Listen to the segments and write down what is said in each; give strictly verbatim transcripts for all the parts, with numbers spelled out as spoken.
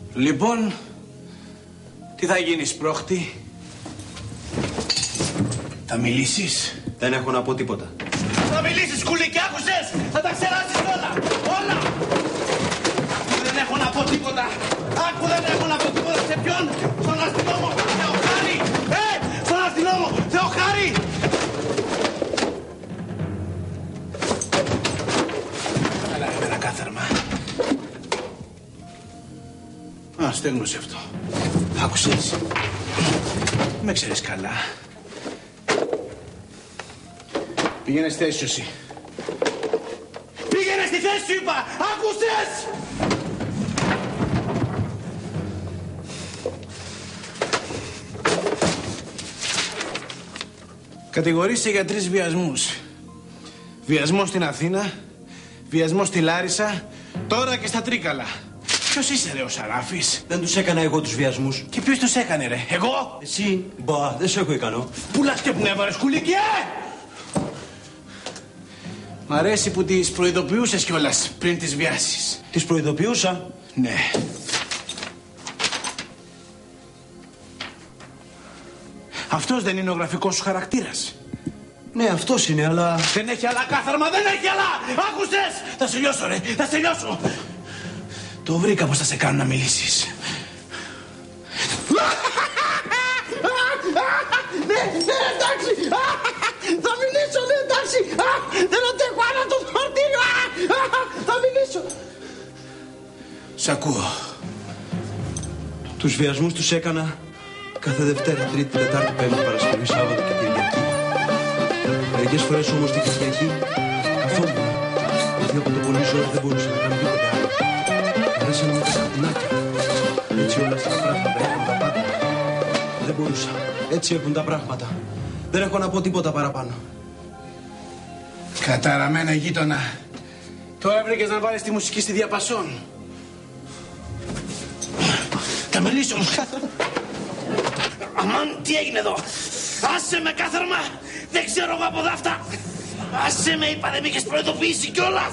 Λοιπόν, τι θα γίνεις πρόχτη? Θα μιλήσεις? Δεν έχω να πω τίποτα. Θα μιλήσεις, σκουλίκι, άκουσες? Θα τα ξεράσεις όλα, όλα! Άκου, δεν έχω να πω τίποτα. Άκου, δεν έχω να πω τίποτα. Σε ποιον? Στον αστυνόμο, Θεοχάρη! Ε, στον αστυνόμο, Θεοχάρη! Καλά, είναι ένα κάθαρμα. Α, στέγνωσε αυτό. Άκουσες? Με ξέρεις καλά. Πήγαινε στη θέση σου εσύ. Πήγαινε στη θέση σου είπα! Άκουσες! Κατηγορείσαι για τρεις βιασμούς. Βιασμό στην Αθήνα, βιασμό στη Λάρισα, τώρα και στα Τρίκαλα. Ποιος είσαι ρε ο Σαράφης? Δεν τους έκανα εγώ τους βιασμούς. Και ποιος τους έκανε ρε? Εγώ? Εσύ? Μπα, δεν σε έχω ικανό. Πουλάς και πνεύμα ρε σκουλίκι, ε! Μ' αρέσει που τις προειδοποιούσες κιόλας πριν τις βιάσεις. Τις προειδοποιούσα? Ναι. Αυτός δεν είναι ο γραφικός σου χαρακτήρας? Ναι, αυτός είναι, αλλά... Δεν έχει άλλα κάθαρμα, δεν έχει άλλα! Άκουσες! Θα σε λιώσω ρε, θα σε λιώσω! Το βρήκα πως θα σε κάνω να μιλήσεις. Ναι, ναι, εντάξει! Θα μιλήσω, ναι, εντάξει! Δεν αντέχω άλλο το φορτίο! Θα μιλήσω! Σ' ακούω. Τους βιασμούς τους έκανα κάθε Δευτέρα, Τρίτη, Τετάρτη, Πέμπτη, Παρασκευή, Σάββατο και Κυριακή. Μερικές φορές όμως την Κυριακή καθόμουν. Γιατί από το πολύ ζόρι δεν μπορούσα να κάνω τίποτα άλλο. Αρέσανε μου τα χαρτινάκια. Έτσι όλα αυτά τα πράγματα έχουν τα πάντα. Δεν μπορούσα. Έτσι έχουν τα πράγματα. Δεν έχω να πω τίποτα παραπάνω. Καταραμένα γείτονα. Τώρα βρήκες να βάλεις τη μουσική στη διαπασόν. Θα μιλήσω όμως κάθαρμα. Αμάν, τι έγινε εδώ? Άσε με κάθαρμα. Δεν ξέρω εγώ από δάφτα. Άσε με, είπα, δεν με είχες προειδοποιήσει κιόλας.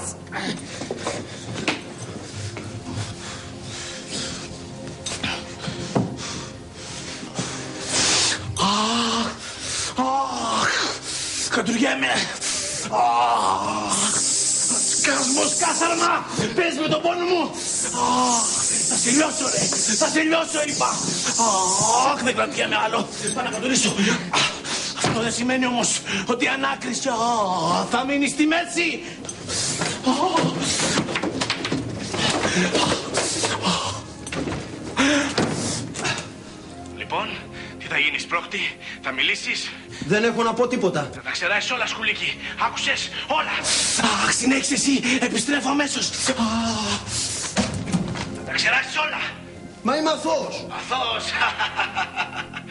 Αχ, αχ, κατουργέμαι. Αχ, σκασμός κάθαρμα. Πες με τον πόνο μου. Αχ, θα σε λιώσω ρε, θα σε λιώσω είπα. Αχ, δεν κρατιέμαι άλλο. Πάω να κατουρίσω. Αυτό δεν σημαίνει όμως ότι ανάκριση θα μείνει στη μέση. Λοιπόν, τι θα γίνεις πρόχτη, θα μιλήσεις? Δεν έχω να πω τίποτα. Θα τα ξεράσεις όλα σκουλίκι, άκουσες όλα. Αχ, συνέχισε εσύ, επιστρέφω αμέσως. Θα τα ξεράσεις όλα. Μα είμαι αθώος. Αθώος.